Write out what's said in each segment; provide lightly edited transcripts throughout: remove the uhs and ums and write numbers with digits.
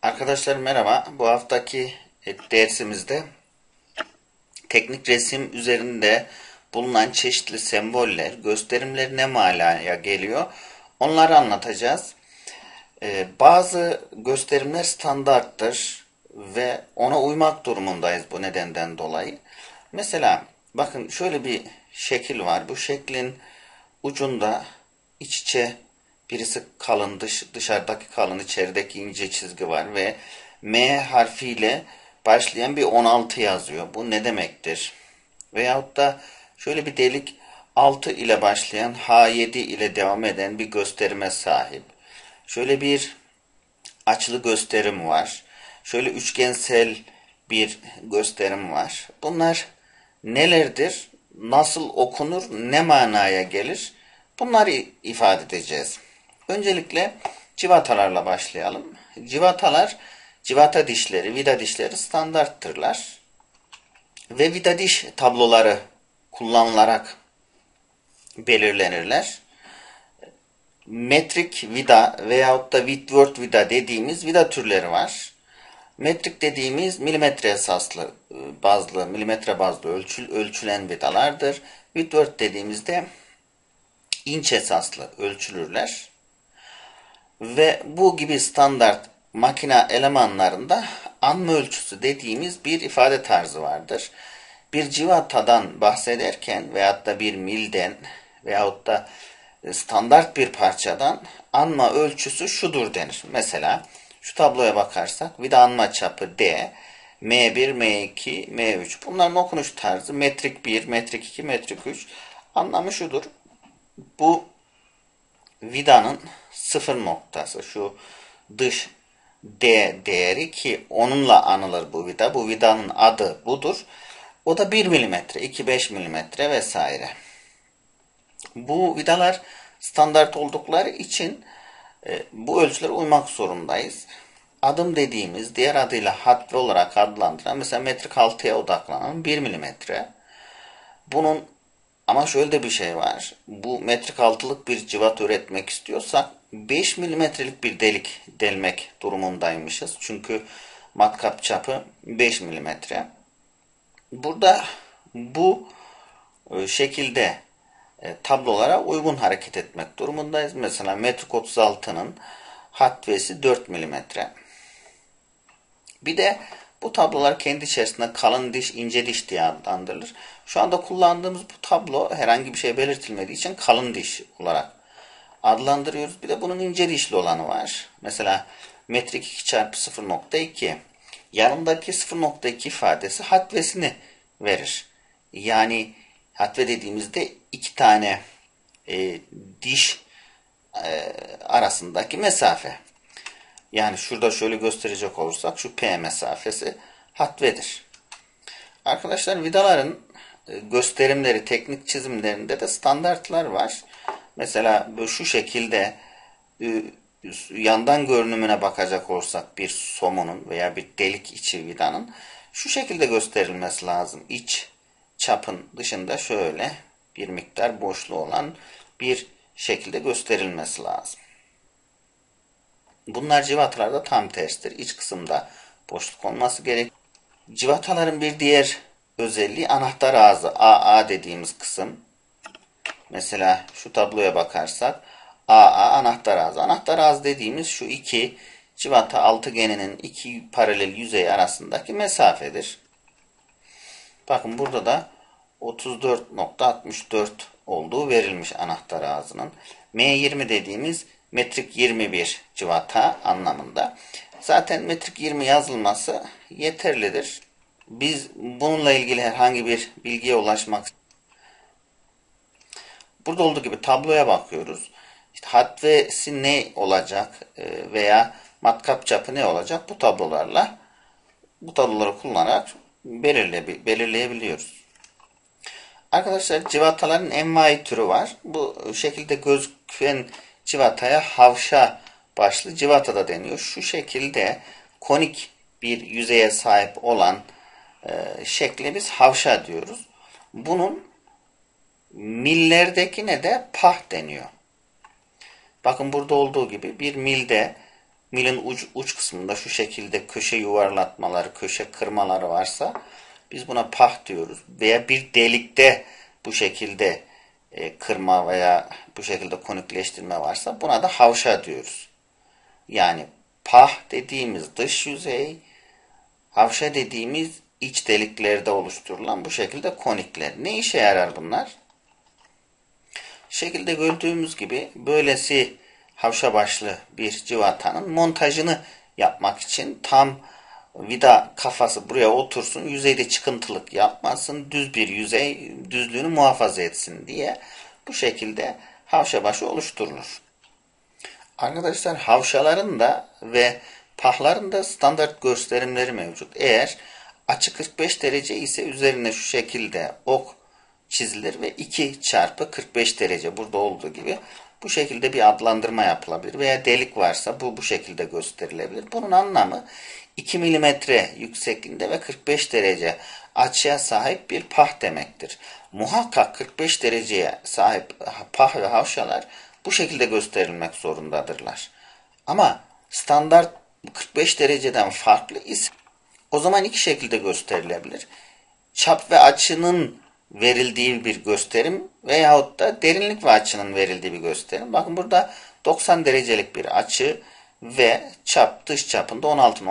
Arkadaşlar merhaba. Bu haftaki dersimizde teknik resim üzerinde bulunan çeşitli semboller, gösterimler ne manaya geliyor? Onları anlatacağız. Bazı gösterimler standarttır ve ona uymak durumundayız bu nedenden dolayı. Mesela bakın şöyle bir şekil var. Bu şeklin ucunda iç içe birisi kalın, dışarıdaki kalın, içerideki ince çizgi var ve M harfiyle başlayan bir 16 yazıyor. Bu ne demektir? Veyahut da şöyle bir delik 6 ile başlayan H7 ile devam eden bir gösterime sahip. Şöyle bir açılı gösterim var. Şöyle üçgensel bir gösterim var. Bunlar nelerdir? Nasıl okunur? Ne manaya gelir? Bunları ifade edeceğiz. Öncelikle civatalarla başlayalım. Civatalar, civata dişleri, vida dişleri standarttırlar. Ve vida diş tabloları kullanılarak belirlenirler. Metrik vida veyahut da Whitworth vida dediğimiz vida türleri var. Metrik dediğimiz milimetre esaslı bazlı, milimetre bazlı ölçülen vidalardır. Whitworth dediğimizde inç esaslı ölçülürler. Ve bu gibi standart makine elemanlarında anma ölçüsü dediğimiz bir ifade tarzı vardır. Bir civatadan bahsederken veyahut da bir milden veyahut da standart bir parçadan anma ölçüsü şudur denir. Mesela şu tabloya bakarsak vida anma çapı D, M1, M2, M3. Bunların okunuş tarzı metrik 1, metrik 2, metrik 3. Anlamı şudur. Bu vidanın sıfır noktası, şu dış D değeri ki onunla anılır bu vida. Bu vidanın adı budur. O da 1 milimetre, 2-5 milimetre vesaire. Bu vidalar standart oldukları için bu ölçülere uymak zorundayız. Adım dediğimiz diğer adıyla hatve olarak adlandırılan mesela metrik 6'ya odaklanan 1 milimetre. Bunun ama şöyle de bir şey var. Bu metrik altılık bir cıvata üretmek istiyorsak 5 milimetrelik bir delik delmek durumundaymışız. Çünkü matkap çapı 5 milimetre. Burada bu şekilde tablolara uygun hareket etmek durumundayız. Mesela metrik 36'nın hatvesi 4 milimetre. Bir de bu tablolar kendi içerisinde kalın diş, ince diş diye adlandırılır. Şu anda kullandığımız bu tablo herhangi bir şey belirtilmediği için kalın diş olarak adlandırıyoruz. Bir de bunun ince dişli olanı var. Mesela metrik 2 çarpı 0.2. Yanındaki 0.2 ifadesi hatvesini verir. Yani hatve dediğimizde iki tane diş arasındaki mesafe. Yani şurada şöyle gösterecek olursak şu P mesafesi hatvedir. Arkadaşlar vidaların gösterimleri, teknik çizimlerinde de standartlar var. Mesela şu şekilde yandan görünümüne bakacak olursak bir somunun veya bir delik içi vidanın şu şekilde gösterilmesi lazım. İç çapın dışında şöyle bir miktar boşluğu olan bir şekilde gösterilmesi lazım. Bunlar civatalarda tam tersidir. İç kısımda boşluk olması gerek. Civataların bir diğer özelliği anahtar ağzı. AA dediğimiz kısım. Mesela şu tabloya bakarsak AA anahtar ağzı. Anahtar ağzı dediğimiz şu iki civata altıgeninin iki paralel yüzey arasındaki mesafedir. Bakın burada da 34.64 olduğu verilmiş anahtar ağzının. M20 dediğimiz metrik 21 civata anlamında. Zaten metrik 20 yazılması yeterlidir. Biz bununla ilgili herhangi bir bilgiye ulaşmak burada olduğu gibi tabloya bakıyoruz. İşte hatvesi ne olacak veya matkap çapı ne olacak bu tabloları kullanarak belirleyebiliyoruz. Arkadaşlar civataların envai türü var. Bu şekilde gözüken civataya havşa başlı civata da deniyor. Şu şekilde konik bir yüzeye sahip olan şekle biz havşa diyoruz. Bunun millerdekine de pah deniyor. Bakın burada olduğu gibi bir milde milin uç kısmında şu şekilde köşe yuvarlatmaları, köşe kırmaları varsa biz buna pah diyoruz. Veya bir delikte bu şekilde kırma veya bu şekilde konikleştirme varsa buna da havşa diyoruz. Yani pah dediğimiz dış yüzey, havşa dediğimiz iç deliklerde oluşturulan bu şekilde konikler. Ne işe yarar bunlar? Şekilde gördüğümüz gibi böylesi havşa başlı bir civatanın montajını yapmak için tam vida kafası buraya otursun, yüzeyde çıkıntılık yapmasın, düz bir yüzey düzlüğünü muhafaza etsin diye bu şekilde havşa başı oluşturulur. Arkadaşlar havşaların da ve pahların da standart gösterimleri mevcut. Eğer açı 45 derece ise üzerine şu şekilde ok çizilir ve 2 çarpı 45 derece burada olduğu gibi bu şekilde bir adlandırma yapılabilir. Veya delik varsa bu şekilde gösterilebilir. Bunun anlamı 2 milimetre yüksekliğinde ve 45 derece açıya sahip bir pah demektir. Muhakkak 45 dereceye sahip pah ve havşalar bu şekilde gösterilmek zorundadırlar. Ama standart 45 dereceden farklı ise o zaman iki şekilde gösterilebilir. Çap ve açının verildiği bir gösterim veyahut da derinlik ve açının verildiği bir gösterim. Bakın burada 90 derecelik bir açı ve çap dış çapında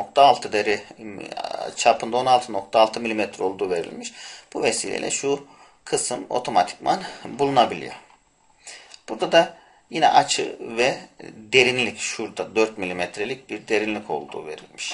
16.6 milimetre olduğu verilmiş. Bu vesileyle şu kısım otomatikman bulunabiliyor. Burada da yine açı ve derinlik şurada 4 milimetrelik bir derinlik olduğu verilmiş.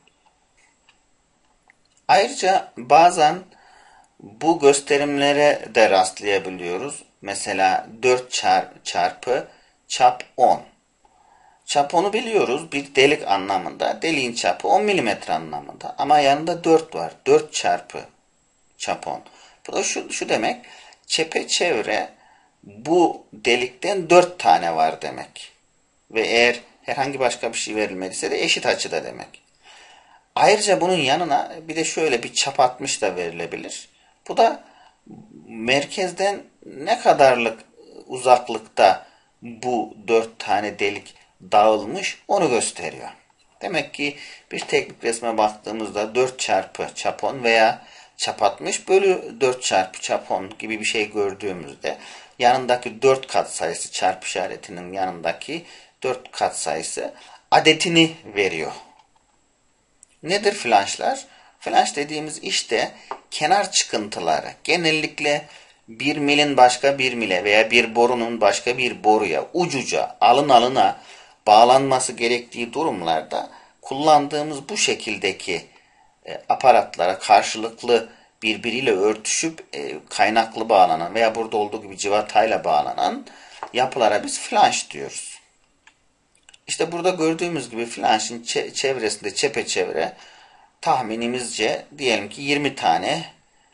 Ayrıca bazen bu gösterimlere de rastlayabiliyoruz. Mesela 4 çarpı çap 10. Çap 10'u biliyoruz bir delik anlamında. Deliğin çapı 10 milimetre anlamında. Ama yanında 4 var. 4 çarpı çap 10. Bu da şu demek. Çepeçevre bu delikten 4 tane var demek. Ve eğer herhangi başka bir şey verilmediyse de eşit açıda demek. Ayrıca bunun yanına bir de şöyle bir çap 60 da verilebilir. Bu da merkezden ne kadarlık uzaklıkta bu 4 tane delik dağılmış onu gösteriyor. Demek ki bir teknik resme baktığımızda 4 çarpı çap 10 veya çap 60 bölü 4 çarpı çap 10 gibi bir şey gördüğümüzde yanındaki 4 katsayısı çarpı işaretinin yanındaki 4 katsayısı adetini veriyor. Nedir flanşlar? Flanş dediğimiz işte kenar çıkıntıları genellikle bir milin başka bir mile veya bir borunun başka bir boruya ucuca alın alına bağlanması gerektiği durumlarda kullandığımız bu şekildeki aparatlara karşılıklı birbiriyle örtüşüp kaynaklı bağlanan veya burada olduğu gibi civatayla bağlanan yapılara biz flanş diyoruz. İşte burada gördüğümüz gibi flanşın çevresinde çepeçevre tahminimizce diyelim ki 20 tane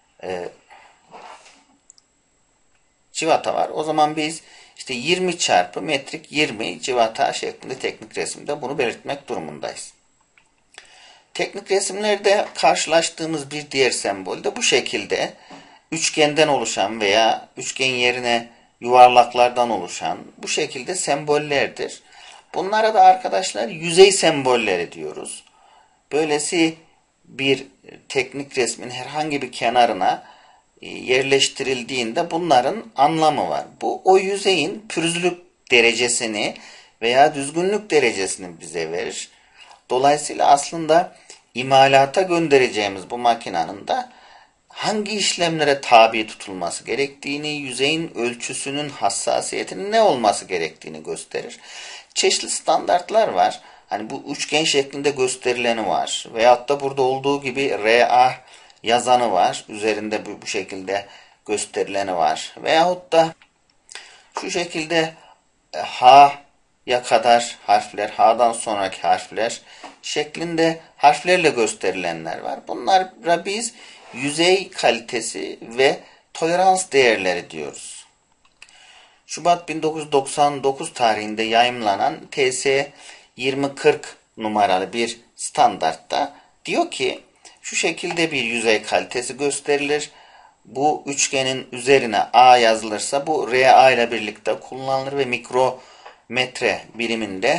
civata var. O zaman biz işte 20 çarpı metrik 20 civata şeklinde teknik resimde bunu belirtmek durumundayız. Teknik resimlerde karşılaştığımız bir diğer sembol de bu şekilde üçgenden oluşan veya üçgen yerine yuvarlaklardan oluşan bu şekilde sembollerdir. Bunlara da arkadaşlar yüzey sembolleri diyoruz. Böylesi bir teknik resmin herhangi bir kenarına yerleştirildiğinde bunların anlamı var. Bu o yüzeyin pürüzlülük derecesini veya düzgünlük derecesini bize verir. Dolayısıyla aslında imalata göndereceğimiz bu makinenin de hangi işlemlere tabi tutulması gerektiğini, yüzeyin ölçüsünün hassasiyetinin ne olması gerektiğini gösterir. Çeşitli standartlar var. Hani bu üçgen şeklinde gösterileni var. Veyahut da burada olduğu gibi RA yazanı var. Üzerinde bu şekilde gösterileni var. Veyahut da şu şekilde H'ya kadar harfler, H'dan sonraki harfler şeklinde harflerle gösterilenler var. Bunlara biz yüzey kalitesi ve tolerans değerleri diyoruz. Şubat 1999 tarihinde yayımlanan TS 2040 numaralı bir standartta diyor ki şu şekilde bir yüzey kalitesi gösterilir. Bu üçgenin üzerine A yazılırsa bu RA ile birlikte kullanılır ve mikrometre biriminde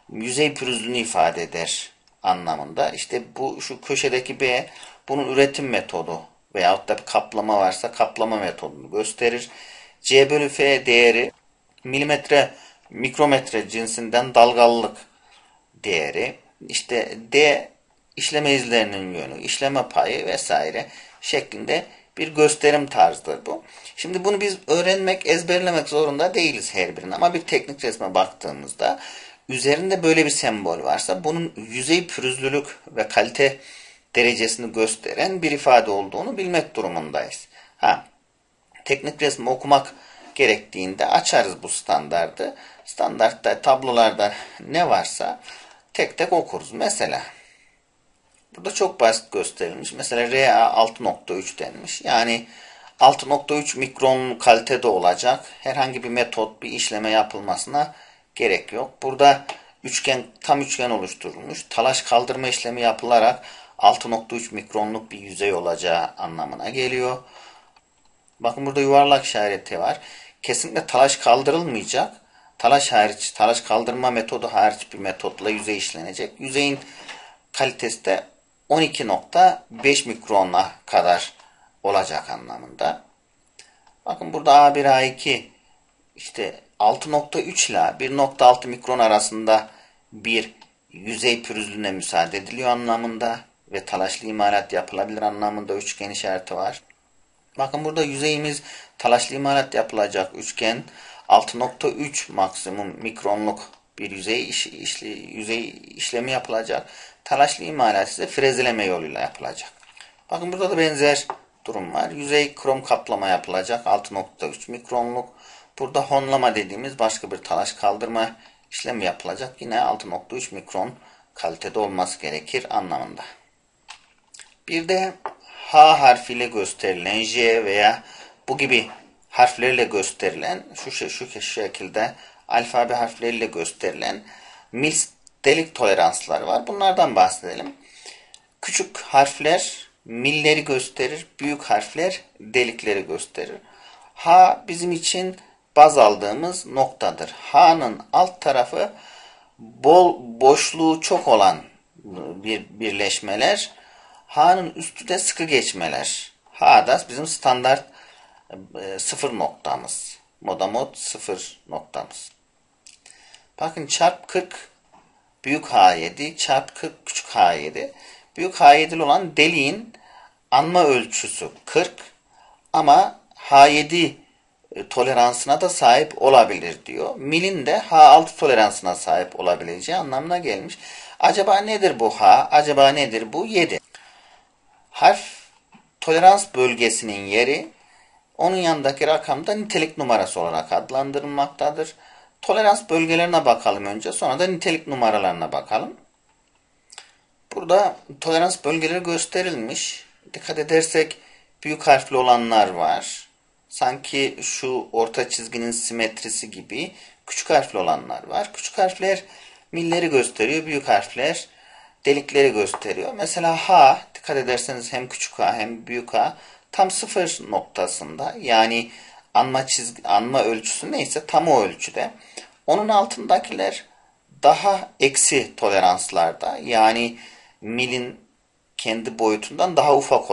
yüzey pürüzlüğünü ifade eder anlamında. İşte bu şu köşedeki B bunun üretim metodu veyahut da bir kaplama varsa kaplama metodunu gösterir. C bölü F değeri milimetre, mikrometre cinsinden dalgalılık değeri. İşte D işleme izlerinin yönü, işleme payı vesaire şeklinde bir gösterim tarzıdır bu. Şimdi bunu biz öğrenmek, ezberlemek zorunda değiliz her birinin. Ama bir teknik resme baktığımızda üzerinde böyle bir sembol varsa bunun yüzey pürüzlülük ve kalite derecesini gösteren bir ifade olduğunu bilmek durumundayız. Teknik resmi okumak gerektiğinde açarız bu standardı. Standartta tablolarda ne varsa tek tek okuruz. Mesela burada çok basit gösterilmiş. Mesela RA 6.3 denmiş. Yani 6.3 mikron kalitede olacak. Herhangi bir metot, bir işleme yapılmasına gerek yok. Burada tam üçgen oluşturulmuş. Talaş kaldırma işlemi yapılarak 6.3 mikronluk bir yüzey olacağı anlamına geliyor. Bakın burada yuvarlak işareti var. Kesinlikle talaş kaldırılmayacak. Talaş hariç, talaş kaldırma metodu hariç bir metotla yüzey işlenecek. Yüzeyin kalitesi de 12.5 mikrona kadar olacak anlamında. Bakın burada A1, A2 işte 6.3 ile 1.6 mikron arasında bir yüzey pürüzlüğüne müsaade ediliyor anlamında ve talaşlı imalat yapılabilir anlamında üçgen işareti var. Bakın burada yüzeyimiz talaşlı imalat yapılacak üçgen 6.3 maksimum mikronluk bir yüzey işlemi yapılacak. Talaşlı imalat ise frezeleme yoluyla yapılacak. Bakın burada da benzer durum var. Yüzey krom kaplama yapılacak 6.3 mikronluk. Burada honlama dediğimiz başka bir talaş kaldırma işlemi yapılacak. Yine 6.3 mikron kalitede olması gerekir anlamında. Bir de H harfiyle gösterilen J veya bu gibi harflerle gösterilen şu şekilde alfabe harfleriyle gösterilen Mills delik toleransları var. Bunlardan bahsedelim. Küçük harfler milleri gösterir, büyük harfler delikleri gösterir. H bizim için baz aldığımız noktadır. H'nın alt tarafı boşluğu çok olan birleşmeler. H'nın üstü de sıkı geçmeler. H da bizim standart sıfır noktamız. Modamod sıfır noktamız. Bakın çarp 40 büyük H7 çarp 40 küçük H7. Büyük H7'li olan deliğin anma ölçüsü 40 ama H7 toleransına da sahip olabilir diyor. Milin de H6 toleransına sahip olabileceği anlamına gelmiş. Acaba nedir bu H? Acaba nedir bu 7? Harf tolerans bölgesinin yeri onun yanındaki rakamda nitelik numarası olarak adlandırılmaktadır. Tolerans bölgelerine bakalım önce, sonra da nitelik numaralarına bakalım. Burada tolerans bölgeleri gösterilmiş. Dikkat edersek büyük harfli olanlar var. Sanki şu orta çizginin simetrisi gibi küçük harfli olanlar var. Küçük harfler milleri gösteriyor, büyük harfler delikleri gösteriyor. Mesela H, dikkat ederseniz hem küçük H hem büyük H tam sıfır noktasında, yani anma ölçüsü neyse tam o ölçüde. Onun altındakiler daha eksi toleranslarda, yani milin kendi boyutundan daha ufak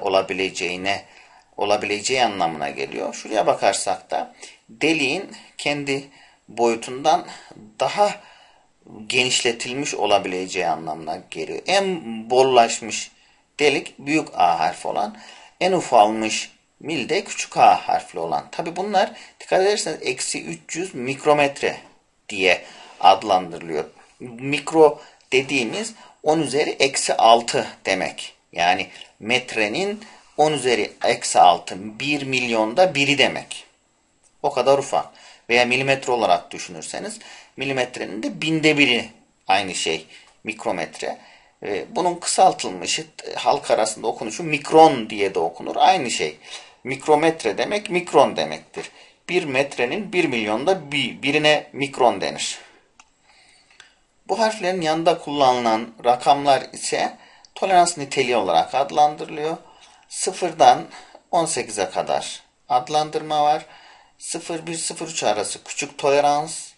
olabileceği anlamına geliyor. Şuraya bakarsak da deliğin kendi boyutundan daha genişletilmiş olabileceği anlamına geliyor. En bollaşmış delik büyük A harfi olan, en ufalmış mil de küçük A harfli olan. Tabi bunlar dikkat ederseniz eksi 300 mikrometre diye adlandırılıyor. Mikro dediğimiz 10 üzeri eksi 6 demek. Yani metrenin 10 üzeri eksi 6 1 milyonda biri demek. O kadar ufak. Veya milimetre olarak düşünürseniz milimetrenin de binde biri aynı şey mikrometre. Bunun kısaltılmışı halk arasında okunuşu mikron diye de okunur. Aynı şey. Mikrometre demek mikron demektir. Bir metrenin 1 milyonda birine mikron denir. Bu harflerin yanında kullanılan rakamlar ise tolerans niteliği olarak adlandırılıyor. 0'dan 18'e kadar adlandırma var. 0-1-0-3 arası küçük tolerans,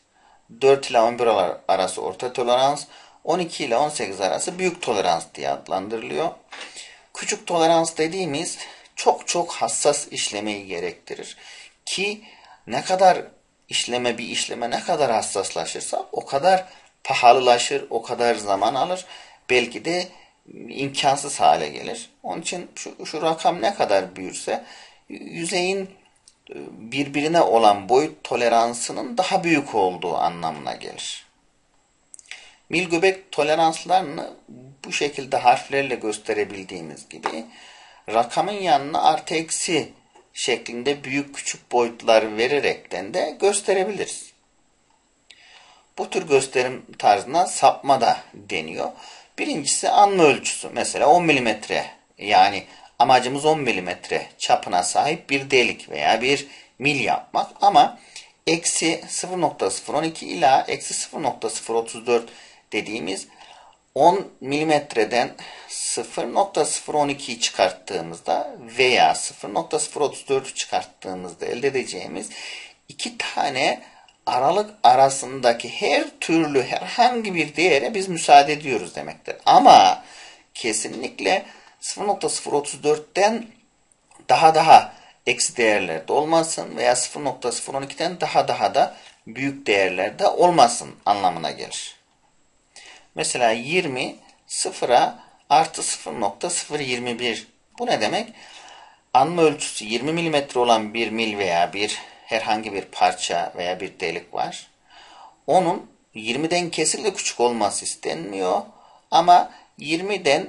4 ile 11 arası orta tolerans, 12 ile 18 arası büyük tolerans diye adlandırılıyor. Küçük tolerans dediğimiz çok çok hassas işlemeyi gerektirir. Ki ne kadar bir işleme ne kadar hassaslaşırsa o kadar pahalılaşır, o kadar zaman alır. Belki de imkansız hale gelir. Onun için şu rakam ne kadar büyürse yüzeyin birbirine olan boyut toleransının daha büyük olduğu anlamına gelir. Mil göbek toleranslarını bu şekilde harflerle gösterebildiğimiz gibi rakamın yanına artı eksi şeklinde büyük küçük boyutlar vererekten de gösterebiliriz. Bu tür gösterim tarzına sapma da deniyor. Birincisi anma ölçüsü. Mesela 10 milimetre, yani amacımız 10 milimetre çapına sahip bir delik veya bir mil yapmak. Ama eksi 0.012 ila eksi 0.034 dediğimiz 10 milimetreden 0.012'yi çıkarttığımızda veya 0.034'ü çıkarttığımızda elde edeceğimiz iki tane aralık arasındaki her türlü herhangi bir değere biz müsaade ediyoruz demektir. Ama kesinlikle 0.034'ten daha eksi değerlerde olmasın veya 0.012'den daha da büyük değerlerde olmasın anlamına gelir. Mesela 20 sıfıra artı 0.021. Bu ne demek? Anma ölçüsü 20 milimetre olan bir mil veya herhangi bir parça veya bir delik var. Onun 20'den kesinlikle küçük olması istenmiyor. Ama 20'den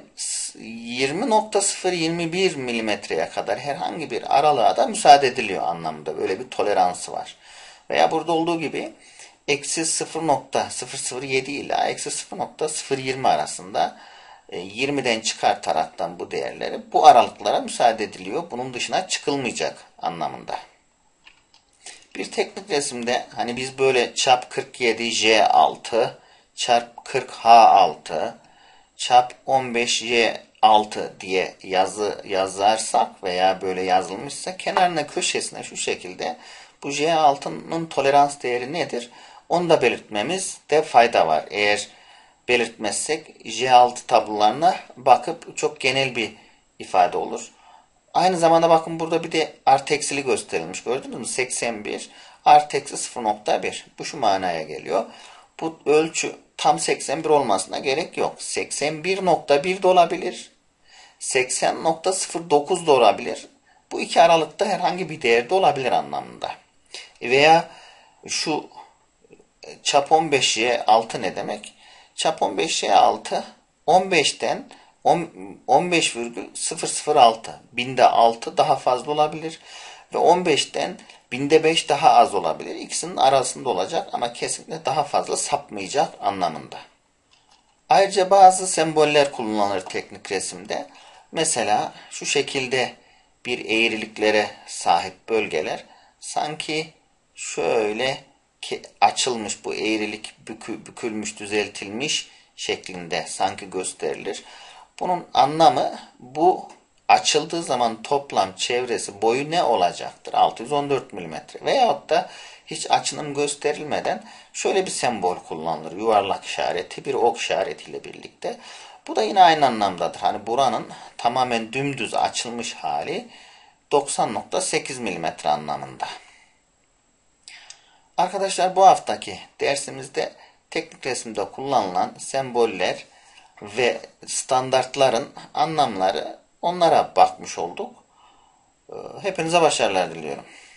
20.021 milimetreye kadar herhangi bir aralığa da müsaade ediliyor anlamında. Böyle bir toleransı var. Veya burada olduğu gibi eksi 0.007 ile eksi 0.020 arasında 20'den çıkartaraktan bu değerleri bu aralıklara müsaade ediliyor. Bunun dışına çıkılmayacak anlamında. Bir teknik resimde hani biz böyle çap 47 J6 çarp 40 H6 çap 15 J6 diye yazarsak veya böyle yazılmışsa kenarına köşesine şu şekilde bu J6'nın tolerans değeri nedir? Onu da belirtmemizde fayda var. Eğer belirtmezsek J6 tablolarına bakıp çok genel bir ifade olur. Aynı zamanda bakın burada bir de artı eksili gösterilmiş. Gördünüz mü? 81 artı eksi 0.1. Bu şu manaya geliyor. Bu ölçü tam 81 olmasına gerek yok. 81.1 de olabilir. 80.09 da olabilir. Bu iki aralıkta herhangi bir değerde olabilir anlamında. Veya şu çap 15'ye 6 ne demek? Çap 15'ye 6 15'ten 15,006 binde 6 daha fazla olabilir ve 15'ten binde 5 daha az olabilir. İkisinin arasında olacak ama kesinlikle daha fazla sapmayacak anlamında. Ayrıca bazı semboller kullanılır teknik resimde. Mesela şu şekilde bir eğriliklere sahip bölgeler sanki şöyle açılmış, bu eğrilik bükülmüş, düzeltilmiş şeklinde sanki gösterilir. Bunun anlamı bu açıldığı zaman toplam çevresi boyu ne olacaktır? 614 mm. Veyahut da hiç açınım gösterilmeden şöyle bir sembol kullanılır. Yuvarlak işareti, bir ok işaretiyle birlikte. Bu da yine aynı anlamdadır. Hani buranın tamamen dümdüz açılmış hali 90.8 mm anlamında. Arkadaşlar bu haftaki dersimizde teknik resimde kullanılan semboller ve standartların anlamları, onlara bakmış olduk. Hepinize başarılar diliyorum.